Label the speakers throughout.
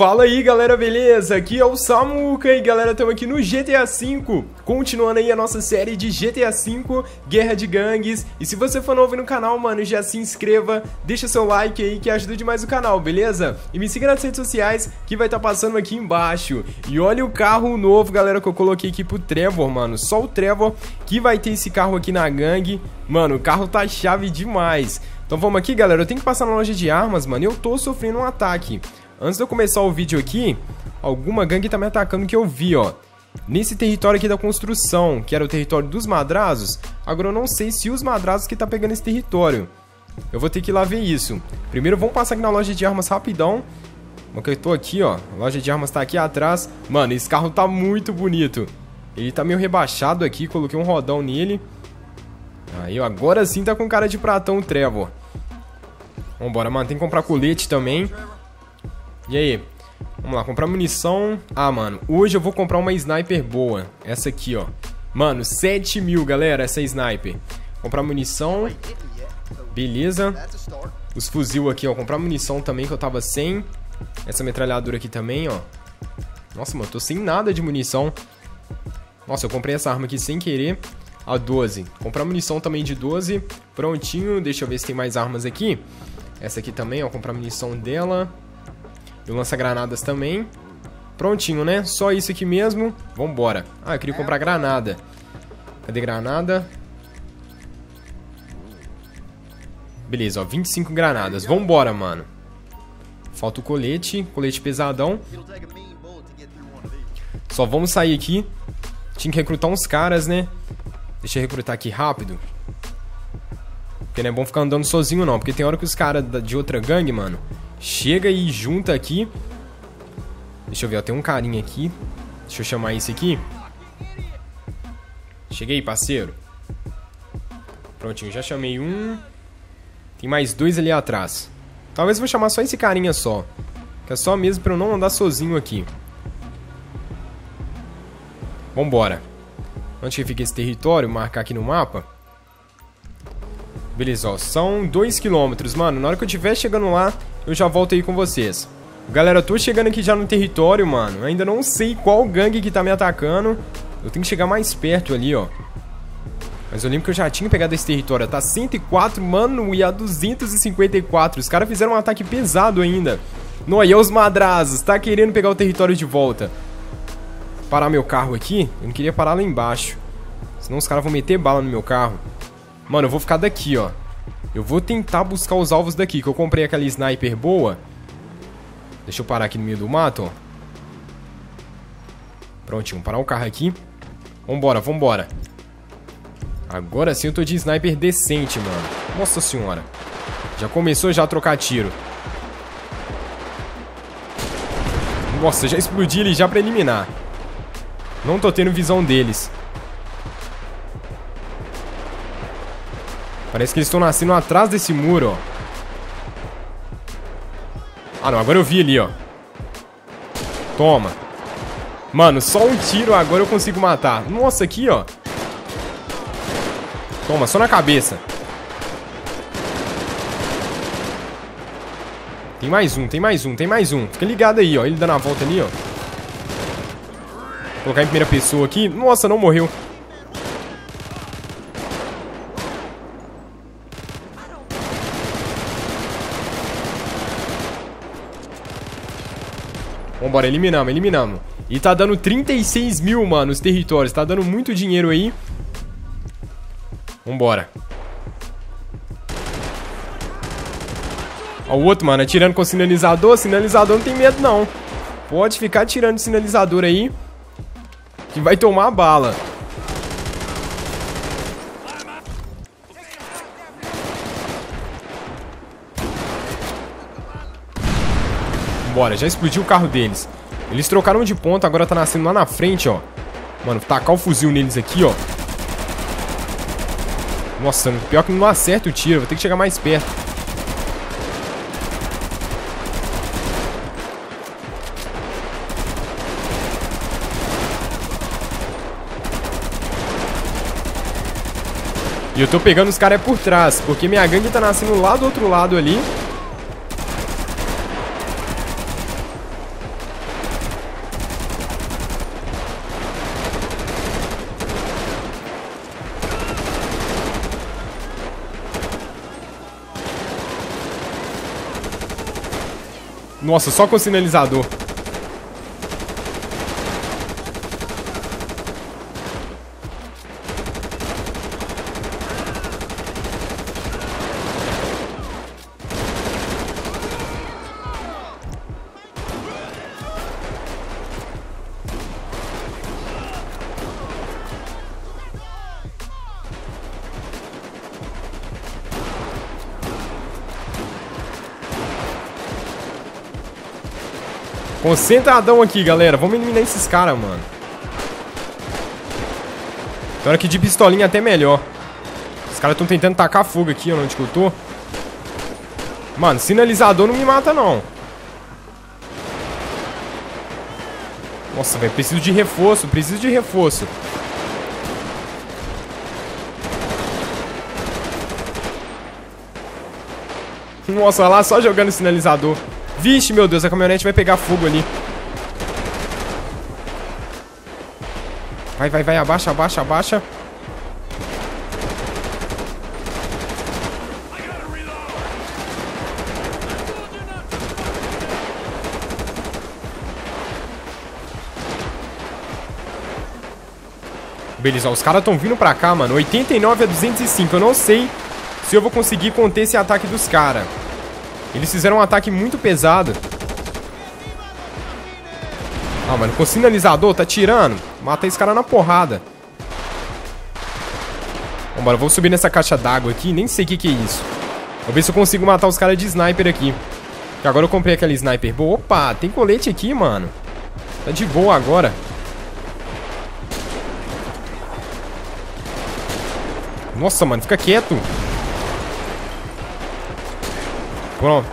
Speaker 1: Fala aí galera, beleza? Aqui é o Samuca e galera, estamos aqui no GTA V, continuando aí a nossa série de GTA V, Guerra de Gangues. E se você for novo no canal, mano, já se inscreva, deixa seu like aí que ajuda demais o canal, beleza? E me siga nas redes sociais que vai estar passando aqui embaixo. E olha o carro novo, galera, que eu coloquei aqui pro Trevor, mano, só o Trevor que vai ter esse carro aqui na gangue. Mano, o carro tá chave demais. Então vamos aqui, galera, eu tenho que passar na loja de armas, mano, e eu tô sofrendo um ataque. Antes de eu começar o vídeo aqui, alguma gangue tá me atacando que eu vi, ó. Nesse território aqui da construção, que era o território dos Madrazos. Agora eu não sei se os Madrazos que tá pegando esse território. Eu vou ter que ir lá ver isso. Primeiro vamos passar aqui na loja de armas rapidão. Porque eu tô aqui, ó. A loja de armas tá aqui atrás. Mano, esse carro tá muito bonito. Ele tá meio rebaixado aqui, coloquei um rodão nele. Aí, ó, agora sim tá com cara de pratão o Trevor. Vambora, mano, tem que comprar colete também. E aí, vamos lá, comprar munição. Ah, mano, hoje eu vou comprar uma sniper boa. Essa aqui, ó. Mano, 7 mil, galera, essa sniper. Comprar munição. Beleza. Os fuzil aqui, ó, comprar munição também, que eu tava sem. Essa metralhadora aqui também, ó. Nossa, mano, tô sem nada de munição. Nossa, eu comprei essa arma aqui sem querer. A 12. Comprar munição também de 12. Prontinho, deixa eu ver se tem mais armas aqui. Essa aqui também, ó, comprar munição dela. E o lança-granadas também. Prontinho, né? Só isso aqui mesmo. Vambora. Ah, eu queria comprar granada. Cadê granada? Beleza, ó. 25 granadas. Vambora, mano. Falta o colete. Colete pesadão. Só vamos sair aqui. Tinha que recrutar uns caras, né? Deixa eu recrutar aqui rápido. Porque não é bom ficar andando sozinho, não. Porque tem hora que os caras de outra gangue, mano, chega e junta aqui. Deixa eu ver, ó, tem um carinha aqui. Deixa eu chamar esse aqui. Cheguei, parceiro. Prontinho, já chamei um. Tem mais dois ali atrás. Talvez eu vou chamar só esse carinha só. Que é só mesmo pra eu não andar sozinho aqui. Vambora. Onde que fica esse território? Marcar aqui no mapa. Beleza, ó, são 2 km, mano. Na hora que eu estiver chegando lá, eu já volto aí com vocês. Galera, eu tô chegando aqui já no território, mano. Ainda não sei qual gangue que tá me atacando. Eu tenho que chegar mais perto ali, ó. Mas eu lembro que eu já tinha pegado esse território. Tá 104, mano, e a 254. Os caras fizeram um ataque pesado ainda. Não, aí é os Madrazos. Tá querendo pegar o território de volta. Parar meu carro aqui. Eu não queria parar lá embaixo. Senão os caras vão meter bala no meu carro. Mano, eu vou ficar daqui, ó. Eu vou tentar buscar os alvos daqui, que eu comprei aquela sniper boa. Deixa eu parar aqui no meio do mato, ó. Prontinho, parar o carro aqui. Vambora, vambora. Agora sim eu tô de sniper decente, mano. Nossa senhora. Já começou já a trocar tiro. Nossa, já explodi ele já pra eliminar. Não tô tendo visão deles. Parece que eles estão nascendo atrás desse muro, ó. Ah, não. Agora eu vi ali, ó. Toma. Mano, só um tiro agora eu consigo matar. Nossa, aqui, ó. Toma, só na cabeça. Tem mais um, tem mais um, tem mais um. Fica ligado aí, ó. Ele dando a volta ali, ó. Vou colocar em primeira pessoa aqui. Nossa, não morreu. Vambora, eliminamos, eliminamos. E tá dando 36 mil, mano, os territórios. Tá dando muito dinheiro aí. Vambora. Ó o outro, mano, atirando com sinalizador. Sinalizador não tem medo, não. Pode ficar atirando de sinalizador aí, que vai tomar a bala. Bora, já explodiu o carro deles. Eles trocaram de ponta, agora tá nascendo lá na frente, ó. Mano, tacar o fuzil neles aqui, ó. Nossa, pior que não acerta o tiro. Vou ter que chegar mais perto. E eu tô pegando os caras por trás, porque minha gangue tá nascendo lá do outro lado ali. Nossa, só com o sinalizador. Concentradão aqui, galera. Vamos eliminar esses caras, mano. Tem hora que de pistolinha até melhor. Os caras estão tentando tacar fogo aqui, onde que eu tô. Mano, sinalizador não me mata, não. Nossa, velho. Preciso de reforço. Preciso de reforço. Nossa, olha lá, só jogando sinalizador. Vixe, meu Deus, a caminhonete vai pegar fogo ali. Vai, vai, vai, abaixa, abaixa, abaixa. Beleza, ó, os caras estão vindo pra cá, mano. 89 a 205, eu não sei se eu vou conseguir conter esse ataque dos caras. Eles fizeram um ataque muito pesado. Ah, mano, com sinalizador, tá tirando. Mata esse cara na porrada. Vambora, vou subir nessa caixa d'água aqui. Nem sei o que é isso. Vou ver se eu consigo matar os caras de sniper aqui. Porque agora eu comprei aquela sniper boa. Opa, tem colete aqui, mano. Tá de boa agora. Nossa, mano, fica quieto. Pronto.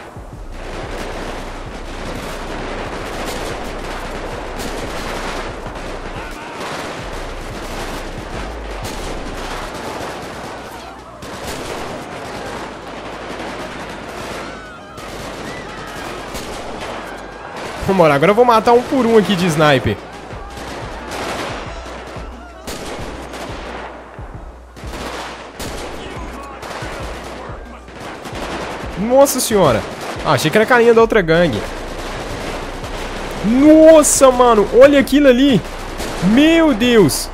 Speaker 1: Vambora, agora eu vou matar um por um aqui de sniper. Nossa senhora. Ah, achei que era carinha da outra gangue. Nossa, mano. Olha aquilo ali. Meu Deus.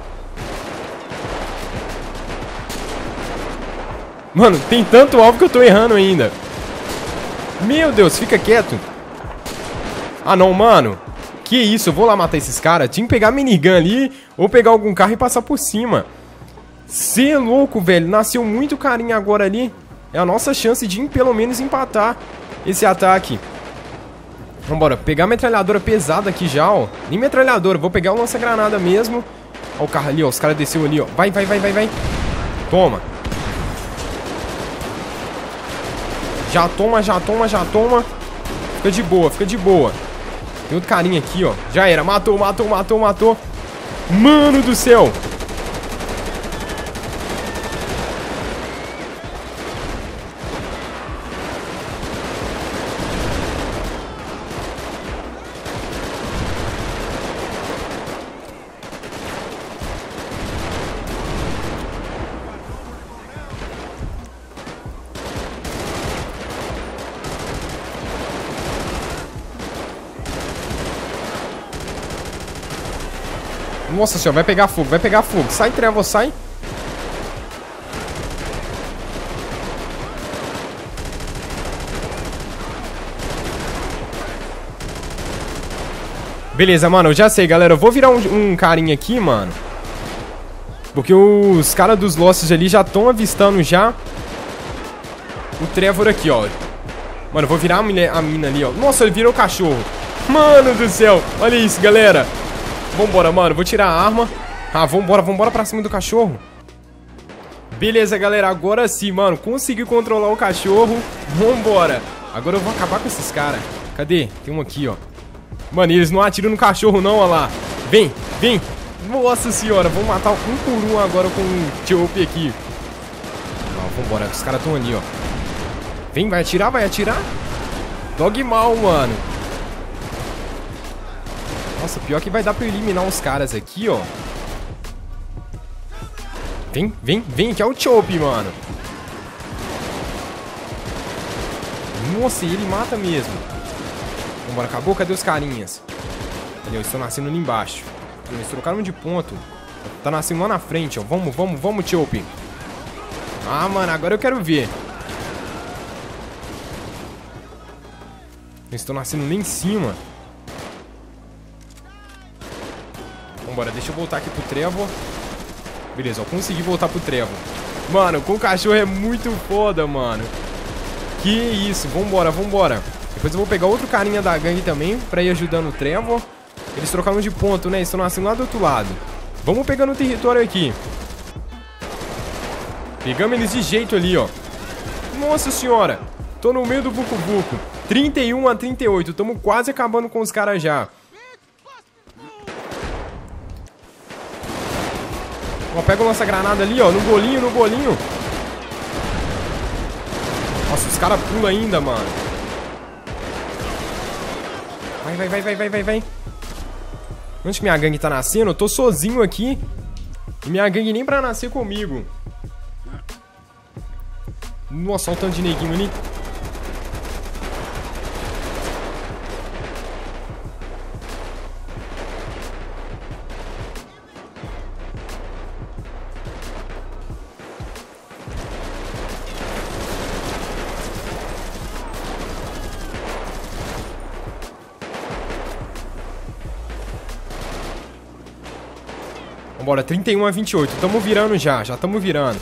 Speaker 1: Mano, tem tanto alvo que eu tô errando ainda. Meu Deus, fica quieto. Ah, não, mano. Que isso, eu vou lá matar esses caras. Tinha que pegar a minigun ali ou pegar algum carro e passar por cima. Cê é louco, velho. Nasceu muito carinha agora ali. É a nossa chance de pelo menos empatar esse ataque. Vambora, pegar a metralhadora pesada aqui já, ó. Nem metralhadora, vou pegar o lança-granada mesmo. Ó o carro ali, ó, os caras desceu ali, ó. Vai, vai, vai, vai, vai. Toma. Já toma, já toma, já toma. Fica de boa, fica de boa. Tem outro carinha aqui, ó. Já era, matou, matou, matou, matou. Mano do céu. Nossa senhora, vai pegar fogo, vai pegar fogo. Sai, Trevor, sai. Beleza, mano, eu já sei, galera. Eu vou virar um carinha aqui, mano. Porque os caras dos Losts ali já estão avistando já o Trevor aqui, ó. Mano, eu vou virar a mina ali, ó. Nossa, ele virou o cachorro. Mano do céu, olha isso, galera. Vambora, mano, vou tirar a arma. Ah, vambora, vambora pra cima do cachorro. Beleza, galera, agora sim, mano. Consegui controlar o cachorro. Vambora. Agora eu vou acabar com esses caras. Cadê? Tem um aqui, ó. Mano, eles não atiram no cachorro não, ó lá. Vem, vem. Nossa senhora, vou matar um por um agora com o Chope aqui. Ah, vambora, os caras estão ali, ó. Vem, vai atirar, vai atirar. Dog mal, mano. Nossa, pior que vai dar pra eu eliminar uns caras aqui, ó. Vem, vem, vem, que é o Chope, mano. Nossa, ele mata mesmo. Vambora, acabou? Cadê os carinhas? Ali, eles estão nascendo ali embaixo. Eles trocaram de ponto. Tá nascendo lá na frente, ó. Vamos, Chope. Ah, mano, agora eu quero ver. Eles estão nascendo lá em cima. Vambora, deixa eu voltar aqui pro Trevor. Beleza, ó, consegui voltar pro Trevor. Mano, com o cachorro é muito foda, mano. Que isso, vambora. Depois eu vou pegar outro carinha da gangue também pra ir ajudando o Trevor. Eles trocaram de ponto, né? Eles estão nascendo lá do outro lado. Vamos pegando o território aqui. Pegamos eles de jeito ali, ó. Nossa senhora. Tô no meio do vucu-vucu. 31-38. Tamo quase acabando com os caras já. Ó, pega o lança-granada ali, ó. No bolinho. Nossa, os caras pulam ainda, mano. Vai. Onde que minha gangue tá nascendo? Eu tô sozinho aqui. E minha gangue nem pra nascer comigo. Nossa, olha o tanto de neguinho ali. Vambora, 31-28. Tamo virando já tamo virando.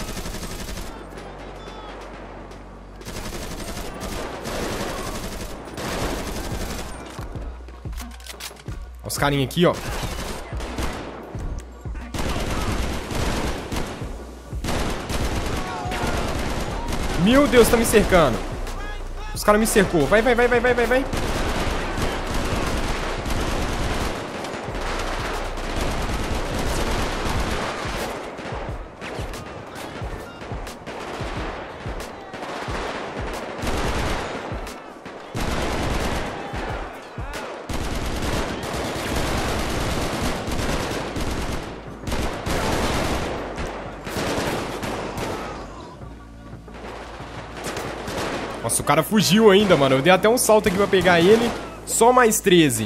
Speaker 1: Os carinha aqui, ó. Meu Deus, tá me cercando. Os caras me cercou. Vai. Nossa, o cara fugiu ainda, mano. Eu dei até um salto aqui pra pegar ele. Só mais 13.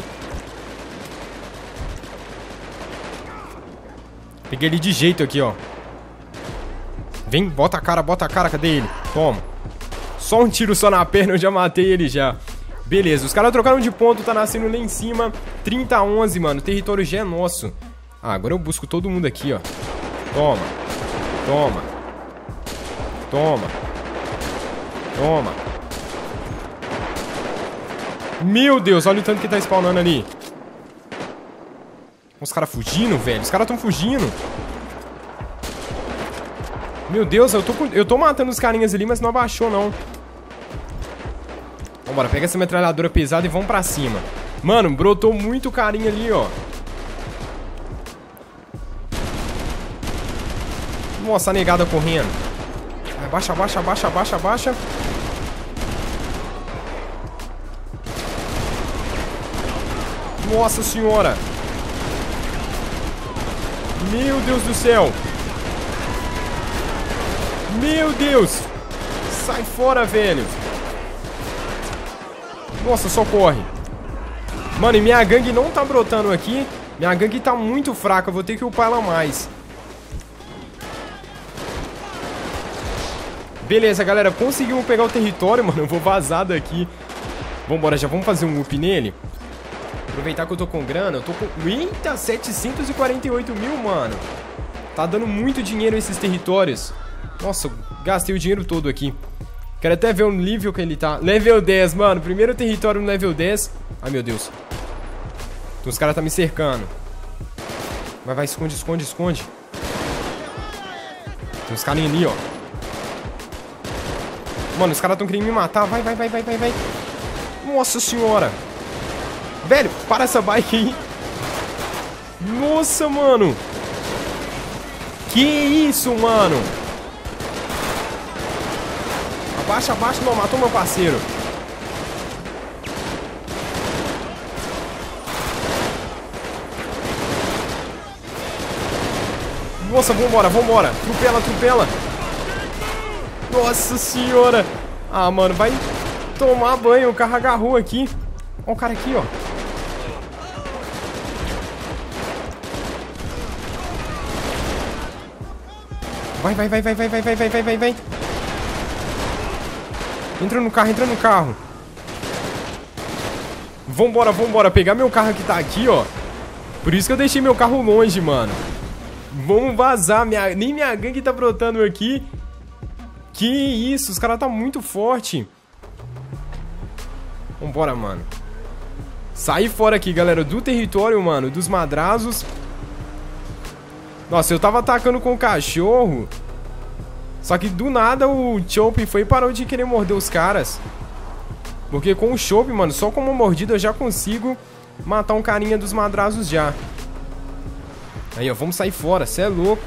Speaker 1: Peguei ele de jeito aqui, ó. Vem, bota a cara. Cadê ele? Toma. Só um tiro só na perna, eu já matei ele já. Beleza, os caras trocaram de ponto, tá nascendo lá em cima. 30-11, mano. O território já é nosso. Ah, agora eu busco todo mundo aqui, ó. Toma. Meu Deus, olha o tanto que tá spawnando ali. Os caras fugindo, velho. Os caras tão fugindo. Meu Deus, eu tô matando os carinhas ali, mas não abaixou, não. Vambora, pega essa metralhadora pesada e vamos pra cima. Mano, brotou muito carinha ali, ó. Nossa, a negada correndo. Abaixa. Nossa senhora. Meu Deus do céu. Meu Deus. Sai fora, velho. Nossa, só corre. Mano, e minha gangue não tá brotando aqui. Minha gangue tá muito fraca. Eu vou ter que upar ela mais. Beleza, galera. Conseguimos pegar o território, mano. Eu vou vazar daqui. Vambora, já vamos fazer um up nele. Aproveitar que eu tô com grana. Eu tô com... Eita, 748 mil, mano. Tá dando muito dinheiro esses territórios. Nossa, eu gastei o dinheiro todo aqui. Quero até ver o nível que ele tá. Level 10, mano. Primeiro território no level 10. Ai, meu Deus. Então, os caras tá me cercando. Vai, esconde. Tem uns carinha ali, ó. Mano, os caras tão querendo me matar. Vai. Nossa senhora. Velho, para essa bike aí. Nossa, mano. Que isso, mano. Abaixa. Não, matou meu parceiro. Nossa, vambora. Trupela. Nossa senhora. Ah, mano, vai tomar banho. O carro agarrou aqui. Ó o cara aqui, ó. Vai. Entra no carro. Vambora. Pegar meu carro que tá aqui, ó. Por isso que eu deixei meu carro longe, mano. Vamos vazar. Nem minha gangue tá brotando aqui. Que isso, os caras tá muito forte. Vambora, mano. Sair fora aqui, galera, do território, mano, dos Madrazos. Nossa, eu tava atacando com o cachorro. Só que do nada o Chope foi e parou de querer morder os caras. Porque com o Chope, mano, só com uma mordida eu já consigo matar um carinha dos Madrazos já. Aí, ó, vamos sair fora, cê é louco.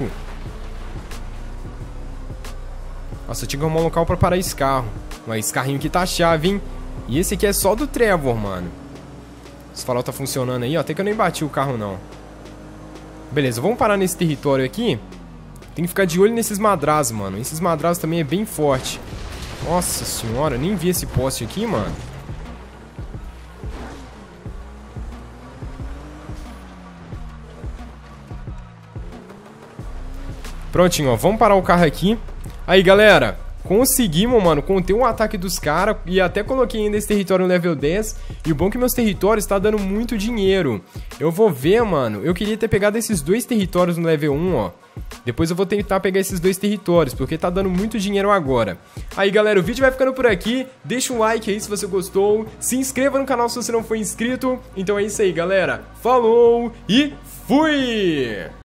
Speaker 1: Nossa, eu tinha que arrumar um local pra parar esse carro. Mas esse carrinho aqui tá chave, hein? E esse aqui é só do Trevor, mano. Esse farol tá funcionando aí, ó. Até que eu nem bati o carro, não. Beleza, vamos parar nesse território aqui. Tem que ficar de olho nesses Madrazos, mano. Esses Madrazos também é bem forte. Nossa senhora, nem vi esse poste aqui, mano. Prontinho, ó. Vamos parar o carro aqui. Aí, galera, conseguimos, mano, conter um ataque dos caras. E até coloquei ainda esse território no level 10. E o bom é que meus territórios tá dando muito dinheiro. Eu vou ver, mano. Eu queria ter pegado esses 2 territórios no level 1, ó. Depois eu vou tentar pegar esses 2 territórios, porque tá dando muito dinheiro agora. Aí, galera, o vídeo vai ficando por aqui. Deixa um like aí se você gostou. Se inscreva no canal se você não for inscrito. Então é isso aí, galera. Falou e fui!